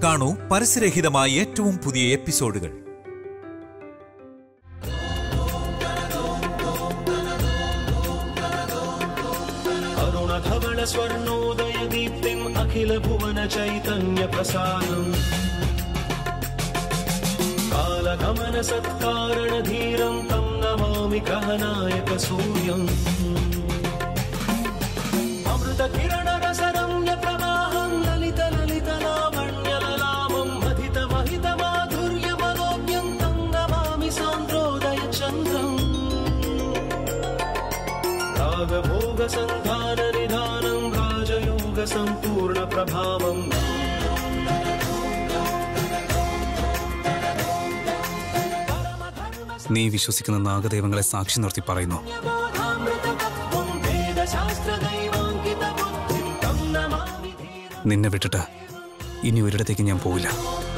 കാണൂ പരസ്യരഹിതമായ ഏറ്റവും പുതിയ എപ്പിസോഡുകൾ. अरुणधवल स्वर्णोदय दीप्तिम् अखिल भुवन चैतन्य प्रसादम् कालगमन सत्कारण धीरं तं नमामि ग्रहनायक सूर्यम् अमृत किरण रस रम्य प्रवाहं ललित ललित लावण्य ललामं महित महित माधुर्य मनोज्ञं तं नमामि सान्द्रोदय चन्द्रम् रागभोग संधान निधानं राजयोग संपूर्ण प्रभावम् നീ വിശ്വസിക്കുന്ന നാഗദൈവങ്ങളെ സാക്ഷി നിർത്തി പറയുന്നു, നിന്നെ വിട്ടിട്ട് ഇനി ഒരിടത്തേക്ക് ഞാൻ പോവില്ല.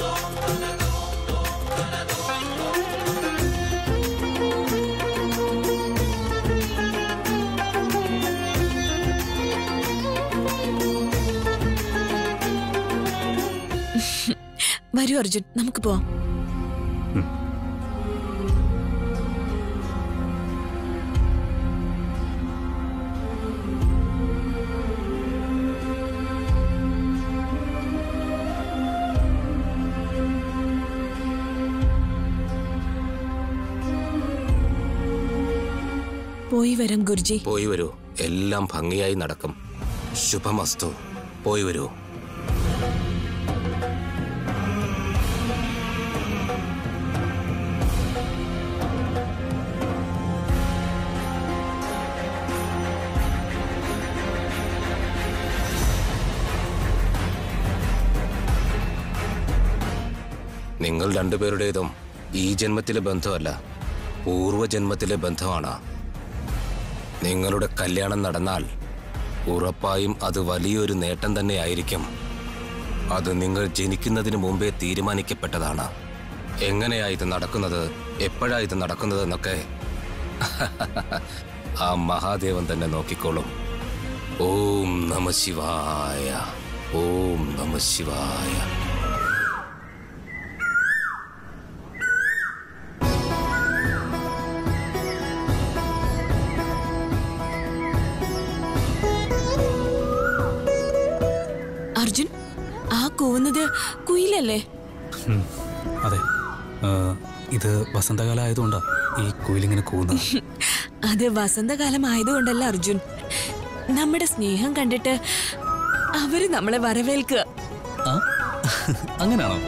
വരൂ അർജുൻ, നമുക്ക് പോവാം. പോയി വരാം ഗുരുജി. പോയി വരൂ, എല്ലാം ഭംഗിയായി നടക്കും. ശുഭമസ്തു. പോയി വരൂ. നിങ്ങൾ രണ്ടുപേരുടേതും ഈ ജന്മത്തിലെ ബന്ധമല്ല, പൂർവജന്മത്തിലെ ബന്ധമാണ്. നിങ്ങളുടെ കല്യാണം നടന്നാൽ ഉറപ്പായും അത് വലിയൊരു നേട്ടം തന്നെയായിരിക്കും. അത് നിങ്ങൾ ജനിക്കുന്നതിന് മുമ്പേ തീരുമാനിക്കപ്പെട്ടതാണ്. എങ്ങനെയാ ഇത് നടക്കുന്നത്, എപ്പോഴാ ഇത് നടക്കുന്നത് എന്നൊക്കെ ആ മഹാദേവൻ തന്നെ നോക്കിക്കോളും. ഓം നമഃ ശിവായ, ഓം നമഃ ശിവായ. അർജുൻ, ആ കൂവുന്നത് കുയിലല്ലേ? അതെ, ഇത് വസന്തകാലം ആയതുകൊണ്ടാ ഈ കുയിലിങ്ങനെ കൂവുന്നത്. അത് വസന്തകാലം ആയതുകൊണ്ടല്ല അർജുൻ, നമ്മുടെ സ്നേഹം കണ്ടിട്ട് അവര് നമ്മളെ വരവേൽക്കുക. അങ്ങനെയാണോ?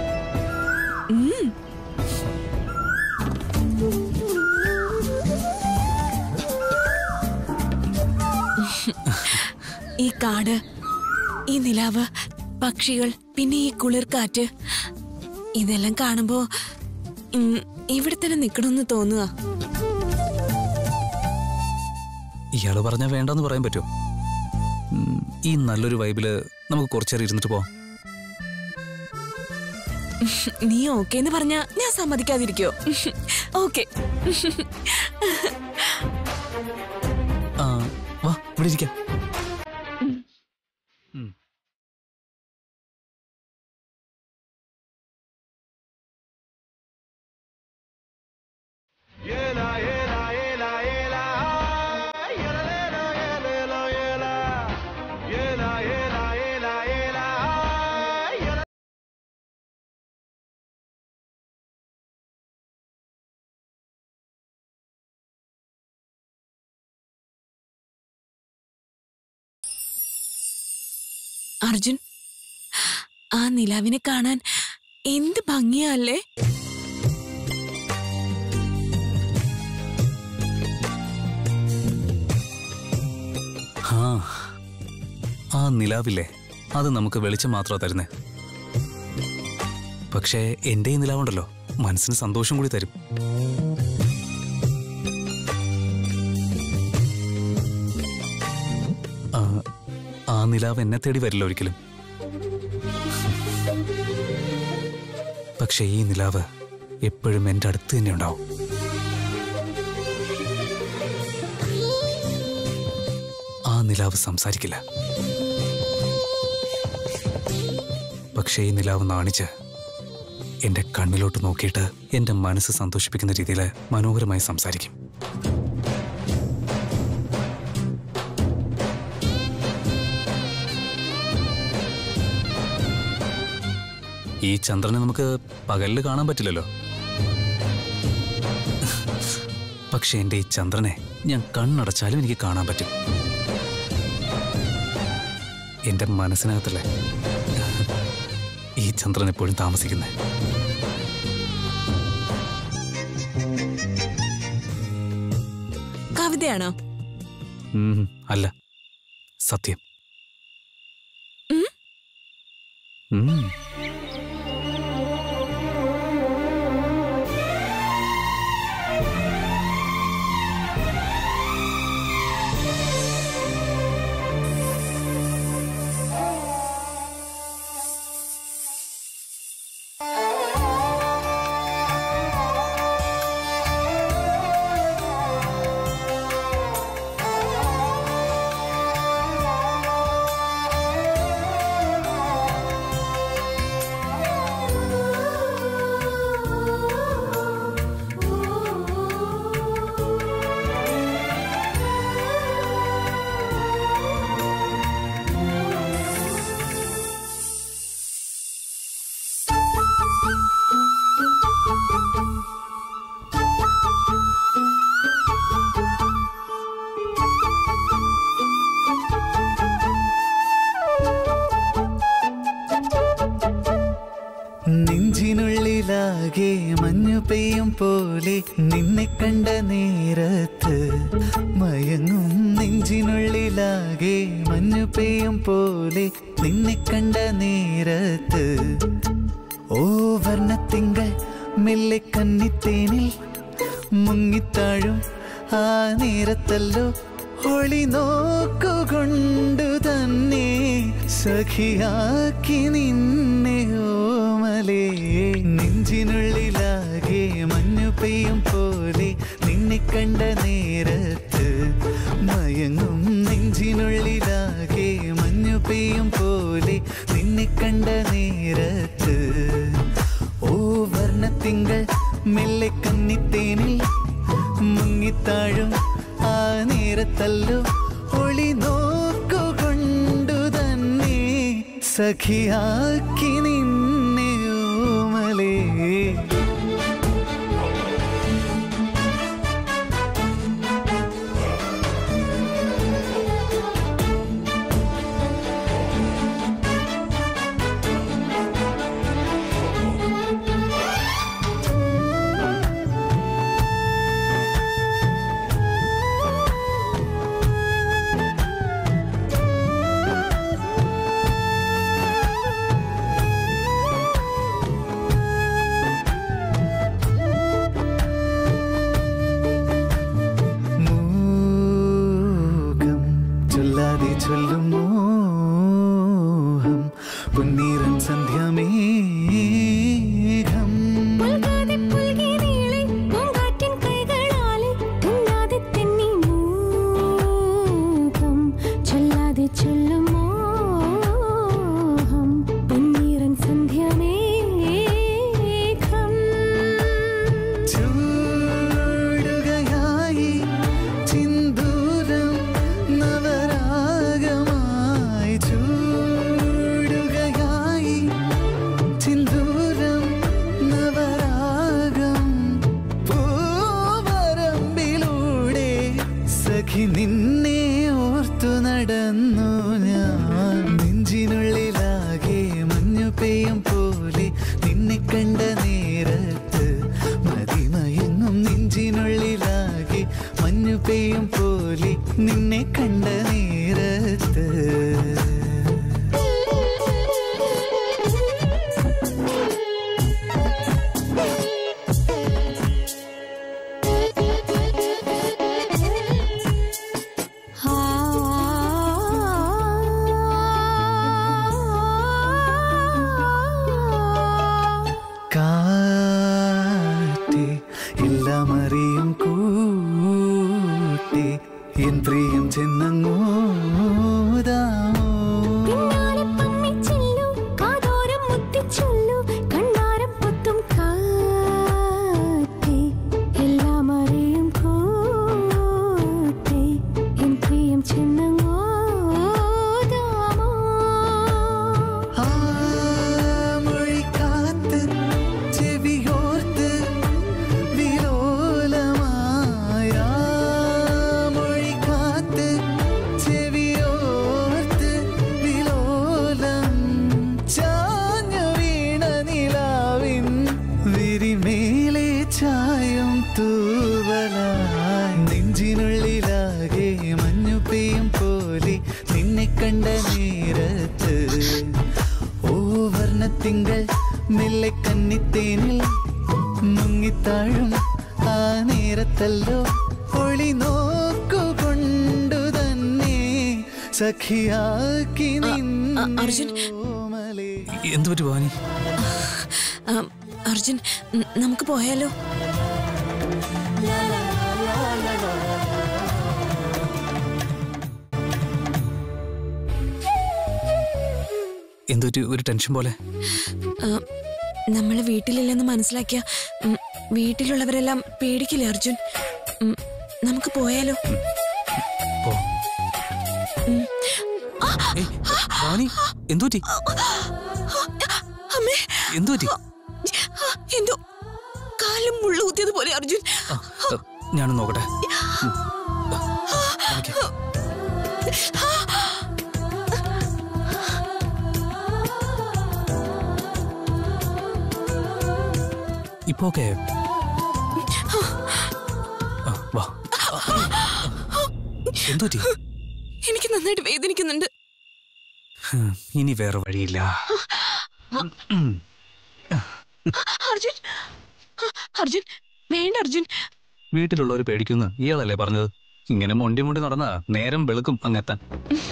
ഈ കാട്, ഈ നിലാവ്, പക്ഷികൾ, പിന്നെ ഈ കുളിർക്കാറ്റ്, ഇതെല്ലാം കാണുമ്പോ ഇവിടെ തന്നെ നിക്കണമെന്ന് തോന്നുക. ഇയാള് പറഞ്ഞാ വേണ്ടെന്ന് പറയാൻ പറ്റുമോ? ഈ നല്ലൊരു വൈബില് നമുക്ക് കുറച്ചേരം ഇരുന്നിട്ട് പോവാം. നീ ഓക്കേന്ന് പറഞ്ഞാ ഞാൻ സമ്മതിക്കാതിരിക്കോ? ഓക്കെ. വാ, ഇവിടെ ഇരിക്കാം. അർജുൻ, ആ നിലാവിനെ കാണാൻ എന്ത് ഭംഗിയല്ലേ? ആ നിലാവില്ലേ, അത് നമുക്ക് വെളിച്ചം മാത്രമാ തരുന്നേ. പക്ഷേ എന്റെ ഈ നിലാവുണ്ടല്ലോ, മനസ്സിന് സന്തോഷം കൂടി തരും. ആ നിലാവ് എന്നെ തേടി വരില്ല ഒരിക്കലും. പക്ഷെ ഈ നിലാവ് എപ്പോഴും എൻ്റെ അടുത്ത് തന്നെ ഉണ്ടാവും. ആ നിലാവ് സംസാരിക്കില്ല, പക്ഷേ ഈ നിലാവ് നാണിച്ച് എൻ്റെ കണ്ണിലോട്ട് നോക്കിയിട്ട് എൻ്റെ മനസ്സ് സന്തോഷിപ്പിക്കുന്ന രീതിയിൽ മനോഹരമായി സംസാരിക്കും. ഈ ചന്ദ്രനെ നമുക്ക് പകലിൽ കാണാൻ പറ്റില്ലല്ലോ. പക്ഷെ എൻ്റെ ഈ ചന്ദ്രനെ ഞാൻ കണ്ണടച്ചാലും എനിക്ക് കാണാൻ പറ്റും. എൻ്റെ മനസ്സിനകത്തല്ലേ ഈ ചന്ദ്രൻ എപ്പോഴും താമസിക്കുന്നത്. കവിതയാണോ? അല്ല, സത്യം. നെഞ്ചിനുള്ളിലാകെ മഞ്ഞു പെയ്യും പോലെ നിന്നെ കണ്ട നേരത്ത് മയങ്ങും. നെഞ്ചിനുള്ളിലാകെ മഞ്ഞു പെയ്യും പോലെ നിന്നെ കണ്ട നേരത്ത് ഓ വർണ്ണത്തിങ്കൾ മെല്ലെ കന്നിത്തേനിൽ മുങ്ങിത്താഴും ആ നേരത്തല്ലോ ഒളി നോക്കുകൊണ്ടു തന്നെ സഖിയാക്കി നിന്നെ ഓമലേ. നെഞ്ചിനുള്ളിലാകെ മഞ്ഞു പെയ്യും പോലെ നിന്നെ കണ്ട നേരത്ത് മയങ്ങും. നെഞ്ചിനുള്ളിലാകെ മഞ്ഞു പെയ്യും പോലെ നിന്നെ കണ്ട നേരത്ത് ഓ വർണ്ണത്തിങ്കൾ മെല്ലെ കന്നിത്തേനിൽ മുങ്ങിത്താഴും ആ നേരത്തല്ലോ ഒളി നോക്കുകൊണ്ടു തന്നെ സഖിയാക്കി നിന്നെ ഓമലേ. ചൊല്ലും മോഹം പൊന്നീറൻ സന്ധ്യമേഘം ചൊല്ലും മോഹം പൊന്നീറൻ സന്ധ്യമേഘം ചൂടുകയായി ചിന്തൂരം നവരാഗമായി ചൂടുകയായി ചിന്തൂരം നവരാഗം പൂവരമ്പിലൂടെ സഖി നിന്നെ ഓർത്തു നടന്നു ഞാൻ. നെഞ്ചിനുള്ളിലാകെ മഞ്ഞു പെയ്യും പോലെ നിന്നെ കണ്ട നേരത്ത് മതിമയങ്ങും. നെഞ്ചിനുള്ളിലാകെ മഞ്ഞു പെയ്യും പോലെ നിന്നെ കണ്ട നേരത്ത് കാറ്റേ എല്ലാം അറിയും കൂട്ടി എൻ പ്രിയം ചെന്ന മെല്ലെ കന്നിത്തേനിൽ മുങ്ങിത്താഴും ആ നേരത്തല്ലോ ഒളി നോക്കുകൊണ്ടു തന്നെ സഖിയാക്കി അർജുൻ. എന്തു പറ്റി ഭവാനി? അർജുൻ, നമുക്ക് പോയാലോ? എന്തൊരു ഒരു ടെൻഷൻ പോലെ? നമ്മള് വീട്ടിലില്ലെന്ന് മനസ്സിലാക്കിയ വീട്ടിലുള്ളവരെല്ലാം പേടിക്കില്ലേ അർജുൻ? നമുക്ക് പോയാലോ? എന്തുപറ്റി? എന്തോ കാലും മുള്ളു കുത്തിയതുപോലെ അർജുൻ. ഞാനും നോക്കട്ടെ. ഇപ്പൊ ഓക്കെ? വാ. എന്തുപറ്റി? എനിക്ക് നന്നായിട്ട് വേദനിക്കുന്നുണ്ട്. ഇനി വേറെ വഴിയില്ല. അർജുൻ, അർജുൻ, വേണ്ട അർജുൻ. വീട്ടിലുള്ളവർ പേടിക്കുന്നു. ഇയാളല്ലേ പറഞ്ഞത് ഇങ്ങനെ മൊണ്ടി മൊണ്ടി നടന്നാ നേരം വെളുക്കും അങ്ങെത്താൻ.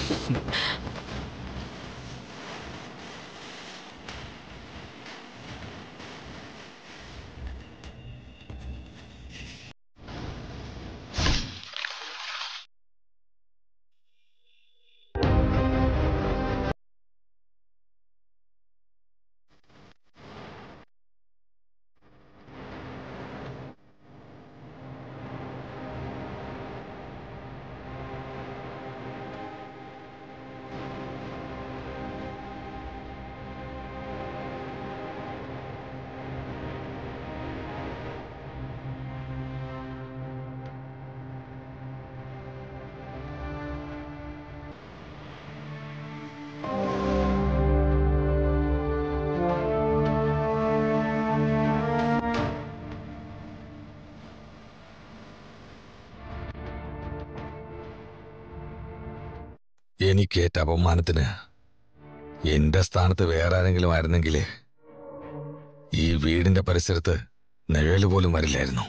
എനിക്കേറ്റ അപമാനത്തിന് എന്റെ സ്ഥാനത്ത് വേറെ ആരെങ്കിലും ആയിരുന്നെങ്കിലേ ഈ വീടിന്റെ പരിസരത്ത് നിഴല് പോലും വരില്ലായിരുന്നു.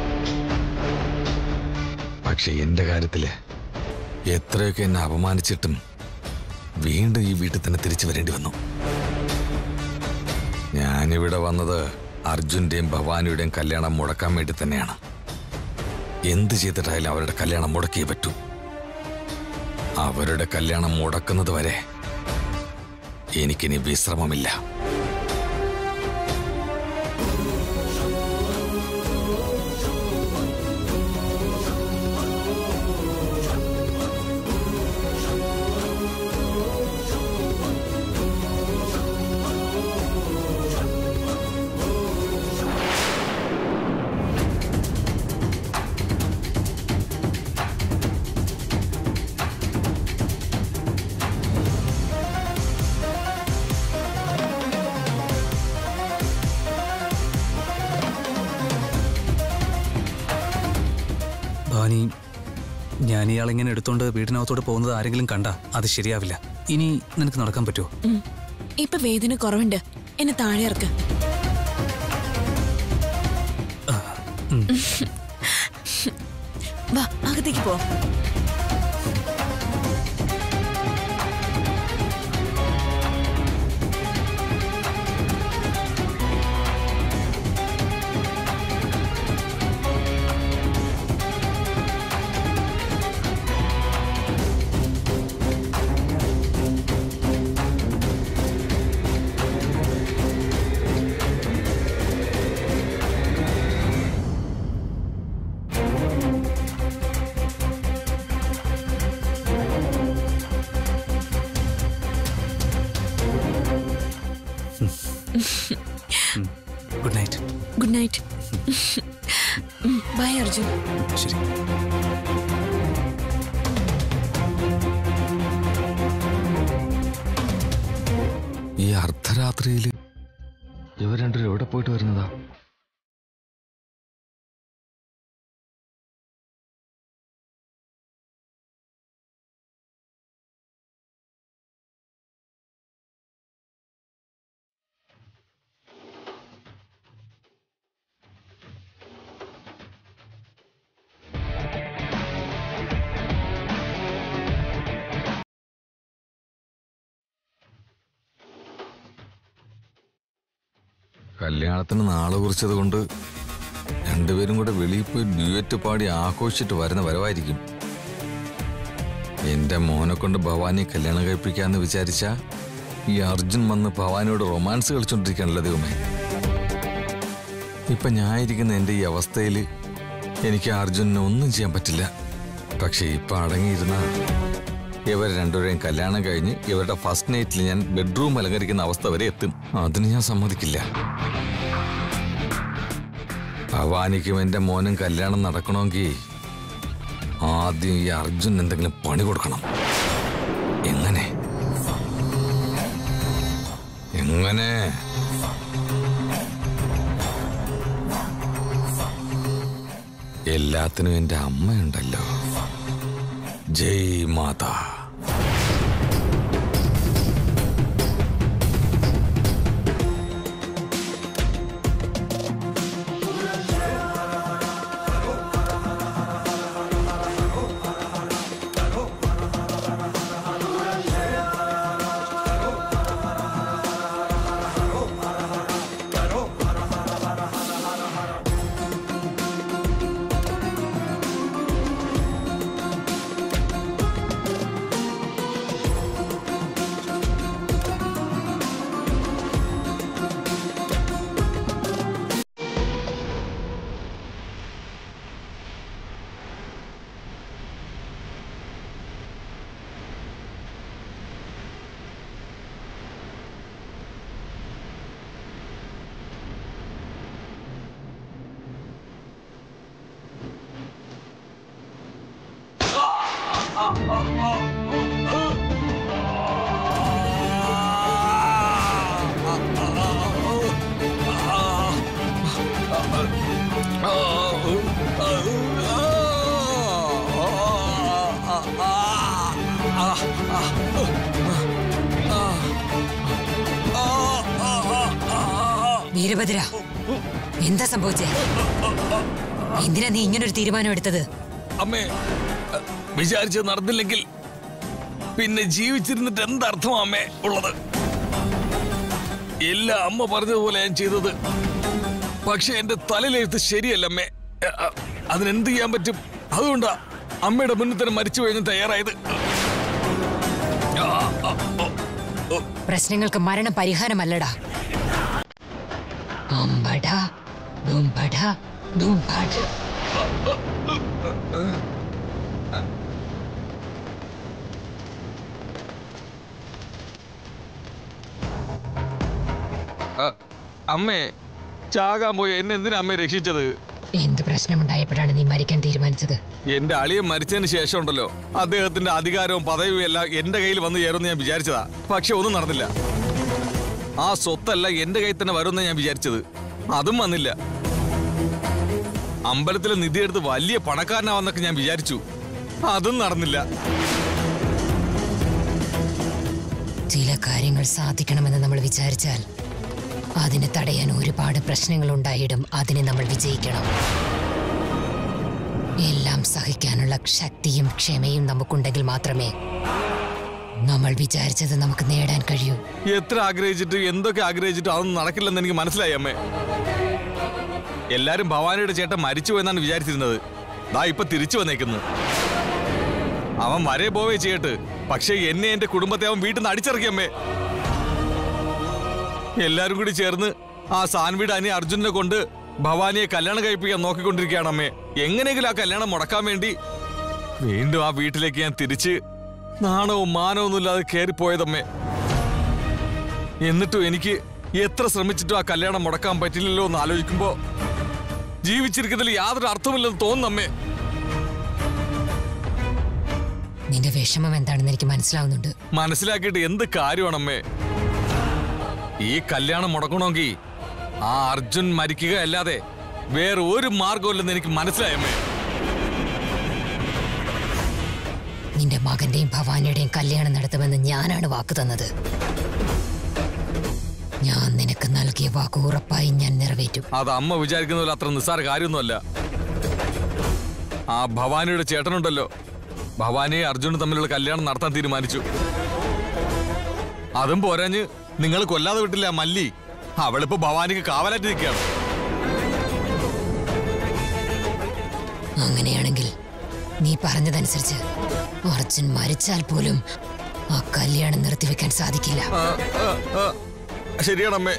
പക്ഷെ എന്റെ കാര്യത്തില് എത്രയൊക്കെ എന്നെ അപമാനിച്ചിട്ടും വീണ്ടും ഈ വീട്ടിൽ തന്നെ തിരിച്ചു വരേണ്ടി വന്നു. ഞാനിവിടെ വന്നത് അർജുന്റെയും ഭവാനിയുടെയും കല്യാണം മുടക്കാൻ വേണ്ടി തന്നെയാണ്. എന്ത് ചെയ്തിട്ടായാലും അവരുടെ കല്യാണം മുടക്കിയേ പറ്റൂ. അവരുടെ കല്യാണം മുടക്കുന്നത് വരെ എനിക്കിനി വിശ്രമമില്ല. ഭവാനി, ഞാൻ ഇയാളിങ്ങനെ എടുത്തോണ്ട് വീടിനകത്തോട്ട് പോകുന്നത് ആരെങ്കിലും കണ്ടാ അത് ശരിയാവില്ല. ഇനി നിനക്ക് നടക്കാൻ പറ്റുമോ? ഇപ്പൊ വേദന കുറവുണ്ട്. എന്നെ താഴെ ഇറക്ക്. വാ, അകത്തേക്ക് പോ. Good night. Good night. Bye Arjun. ശരി. ഈ അർദ്ധരാത്രിയില് ഇവർ രണ്ടുപേരും എവിടെ പോയിട്ട് വരുന്നതാ? കല്യാണത്തിന് നാളെ കുറിച്ചത് കൊണ്ട് രണ്ടുപേരും കൂടെ വെളിയിൽ പോയി ഡ്യൂറ്റ് പാടി ആഘോഷിച്ചിട്ട് വരുന്ന വരവായിരിക്കും. എന്റെ മോനെ കൊണ്ട് ഭവാനി കല്യാണം കഴിപ്പിക്കാന്ന് വിചാരിച്ച ഈ അർജുൻ വന്ന് ഭവാനിയോട് റൊമാൻസ് കളിച്ചോണ്ടിരിക്കുകയാണല്ലോ ദൈവമേ. ഇപ്പൊ ഞാൻ ഇരിക്കുന്ന എന്റെ ഈ അവസ്ഥയിൽ എനിക്ക് അർജുനനെ ഒന്നും ചെയ്യാൻ പറ്റില്ല. പക്ഷെ ഇപ്പൊ അടങ്ങിയിരുന്ന ഇവർ രണ്ടുപേരെയും കല്യാണം കഴിഞ്ഞ് ഇവരുടെ ഫസ്റ്റ് നൈറ്റിൽ ഞാൻ ബെഡ്റൂം അലങ്കരിക്കുന്ന അവസ്ഥ വരെ എത്തും. അതിന് ഞാൻ സമ്മതിക്കില്ല. ഭവാനിക്കും എന്റെ മോനും കല്യാണം നടക്കണമെങ്കിൽ ആദ്യം ഈ അർജുൻ എന്തെങ്കിലും പണി കൊടുക്കണം. എങ്ങനെ എങ്ങനെ എല്ലാത്തിനും എന്റെ അമ്മയുണ്ടല്ലോ. ജയ് മാതാ. വീരഭദ്ര, എന്താ സംഭവിച്ചേ? എന്തിനാ നീ ഇങ്ങനൊരു തീരുമാനം എടുത്തത്? അമ്മേ, വിചാരിച്ചത് നടന്നില്ലെങ്കിൽ പിന്നെ ജീവിച്ചിരുന്നിട്ട് എന്തർത്ഥമാ അമ്മേ ഉള്ളത്? എല്ലാം അമ്മ പറഞ്ഞതുപോലെ ഞാൻ ചെയ്തത്. പക്ഷെ എന്റെ തലയിലെഴുത്ത് ശരിയല്ല അമ്മേ. അതിനെന്ത് ചെയ്യാൻ പറ്റും? അതുകൊണ്ടാ അമ്മയുടെ മുന്നിൽ തന്നെ മരിച്ചു കഴിഞ്ഞ് തയ്യാറായത്. പ്രശ്നങ്ങൾക്ക് മരണം പരിഹാരമല്ലടാ. അമ്മേ, ചാകാൻ പോയി എന്നെ എന്തിനാ അമ്മയെ രക്ഷിച്ചത്? എന്ത് പ്രശ്നമുണ്ടായപ്പോഴാണ് നീ മരിക്കാൻ തീരുമാനിച്ചത്? എന്റെ അളിയൻ മരിച്ചതിന് ശേഷം ഉണ്ടല്ലോ, അദ്ദേഹത്തിന്റെ അധികാരവും പദവിയും എല്ലാം എന്റെ കയ്യിൽ വന്ന് ചേരുമെന്ന് ഞാൻ വിചാരിച്ചതാ. പക്ഷെ ഒന്നും നടന്നില്ല. ആ സ്വത്തല്ല എന്റെ കയ്യിൽ തന്നെ വരുമെന്ന് ഞാൻ വിചാരിച്ചത്. അതും വന്നില്ല. അമ്പലത്തിലെ നിധി എടുത്ത് വലിയ പണക്കാരനാവെന്നൊക്കെ ഞാൻ വിചാരിച്ചു. അതും നടന്നില്ല. ചില കാര്യങ്ങൾ സാധിക്കണമെന്ന് നമ്മൾ വിചാരിച്ചാൽ അതിനെ തടയാൻ ഒരുപാട് പ്രശ്നങ്ങൾ ഉണ്ടായിടും. അതിനെ നമ്മൾ വിജയിക്കണം. എല്ലാം സഹിക്കാനുള്ള ശക്തിയും ക്ഷമയും നമുക്കുണ്ടെങ്കിൽ മാത്രമേ നമ്മൾ വിചാരിച്ചത് നമുക്ക് നേടാൻ കഴിയൂ. എത്ര ആഗ്രഹിച്ചിട്ട് എന്തൊക്കെ ആഗ്രഹിച്ചിട്ട് അതൊന്നും നടക്കില്ലെന്ന് എനിക്ക് മനസ്സിലായി അമ്മേ. എല്ലാരും ഭവാനിയുടെ ചേട്ടൻ മരിച്ചു എന്നാണ് വിചാരിച്ചിരുന്നത്. ദാ ഇപ്പൊ തിരിച്ചു വന്നേക്കുന്നു. അവൻ വരെ പോവേ ചെയ്യട്ട്. പക്ഷെ എന്നെ എന്റെ കുടുംബത്തെ അവൻ വീട്ടിൽ നിന്ന് അടിച്ചിറക്കി അമ്മേ. എല്ലാരും കൂടി ചേർന്ന് ആ സാൻവിയുടെ അനി അർജുനെ കൊണ്ട് ഭവാനിയെ കല്യാണം കഴിപ്പിക്കാൻ നോക്കിക്കൊണ്ടിരിക്കുകയാണ് അമ്മേ. എങ്ങനെയെങ്കിലും ആ കല്യാണം മുടക്കാൻ വേണ്ടി വീണ്ടും ആ വീട്ടിലേക്ക് ഞാൻ തിരിച്ച് നാണവും മാനവും ഇല്ലാതെ കയറിപ്പോയതമ്മേ. എന്നിട്ടും എനിക്ക് എത്ര ശ്രമിച്ചിട്ടും ആ കല്യാണം മുടക്കാൻ പറ്റില്ലല്ലോ എന്ന് ആലോചിക്കുമ്പോ ജീവിച്ചിരിക്കുന്നതിൽ യാതൊരു അർത്ഥമില്ലെന്ന് തോന്നുന്നമ്മേ. നിന്റെ വിഷമം എന്താണെന്ന് എനിക്ക് മനസ്സിലാവുന്നുണ്ട്. മനസ്സിലാക്കിയിട്ട് എന്ത് കാര്യമാണമ്മേ? ഈ കല്യാണം മുടക്കണമെങ്കിൽ ആ അർജുൻ മരിക്കുക അല്ലാതെ വേറെ ഒരു മാർഗമില്ലെന്ന് എനിക്ക് മനസ്സിലായമ്മേ. നിന്റെ മകന്റെയും ഭവാനിയുടെയും കല്യാണം നടത്തുമെന്ന് ഞാനാണ് വാക്ക് തന്നത്. ഞാൻ നിനക്ക് നൽകിയ വാക്ക് ഉറപ്പായി ഞാൻ നിറവേറ്റും. അത് അമ്മ വിചാരിക്കുന്ന പോലെ അത്ര നിസ്സാര കാര്യമൊന്നുമല്ല. ആ ഭവാനിയുടെ ചേട്ടനുണ്ടല്ലോ, ഭവാനിയെ അർജുനും തമ്മിലുള്ള കല്യാണം നടത്താൻ തീരുമാനിച്ചു. അതും പോരാഞ്ഞ് നിങ്ങൾ കൊല്ലാതെ വിട്ടില്ല മല്ലി. അവളിപ്പോ ഭവാനിക്ക് കാവലായിട്ട് നിൽക്കുകയാണ്. അങ്ങനെയാണെങ്കിൽ നീ പറഞ്ഞതനുസരിച്ച് അർജുൻ മരിച്ചാൽ പോലും ആ കല്യാണം നിർത്തിവെക്കാൻ സാധിക്കില്ല. ശരിയാണമ്മേ.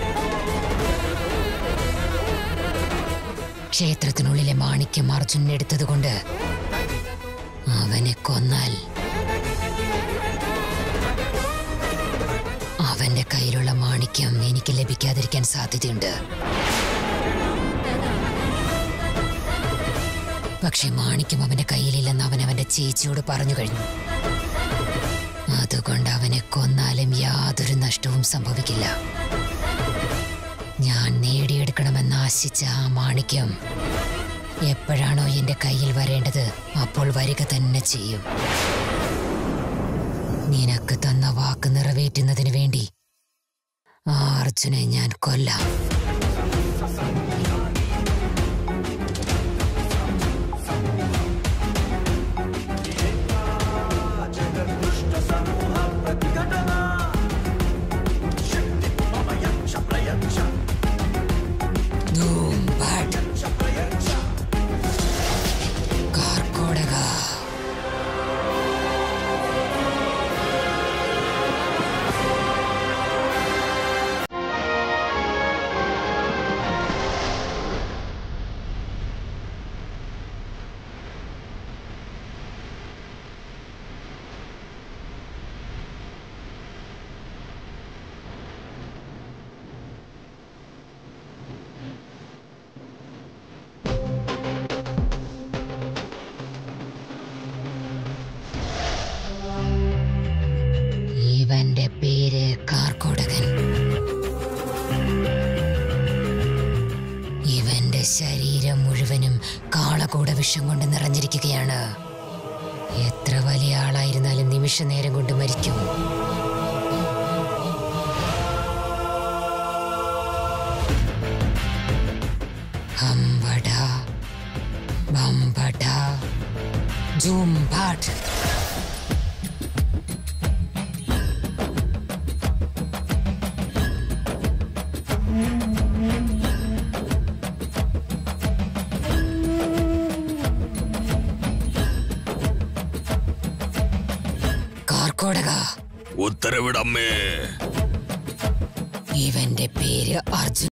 ക്ഷേത്രത്തിനുള്ളിലെ മാണിക്യം അർജുൻ എടുത്തതുകൊണ്ട് അവനെ കൊന്നാൽ അവന്റെ കയ്യിലുള്ള മാണിക്യം എനിക്ക് ലഭിക്കാതിരിക്കാൻ സാധ്യതയുണ്ട്. പക്ഷെ മാണിക്യം അവന്റെ കയ്യിലില്ലെന്ന് അവൻ അവന്റെ ചേച്ചിയോട് പറഞ്ഞു കഴിഞ്ഞു. അതുകൊണ്ട് അവനെ കൊന്നാലും യാതൊരു നഷ്ടവും സംഭവിക്കില്ല. ഞാൻ നേടിയെടുക്കണമെന്ന് ആശിച്ച ആ മാണിക്യം എപ്പോഴാണോ എന്റെ കയ്യിൽ വരേണ്ടത് അപ്പോൾ വരിക തന്നെ ചെയ്യും. നിനക്ക് തന്ന വാക്ക് നിറവേറ്റുന്നതിന് വേണ്ടി ആ അർജുനെ ഞാൻ കൊല്ലാം. ഇവന്റെ പേര് കാർക്കോടകൻ. ഇവന്റെ ശരീരം മുഴുവനും കാളകൂട വിഷം കൊണ്ട് നിറഞ്ഞിരിക്കുകയാണ്. എത്ര വലിയ ആളായിരുന്നാലും നിമിഷ നേരം കൊണ്ട് മരിക്കും. ഹംബട ബംബട ജുംബാട്ട്. ഉത്തരവിടമ്മേ. ഇവന്റെ പേര് അർജുൻ.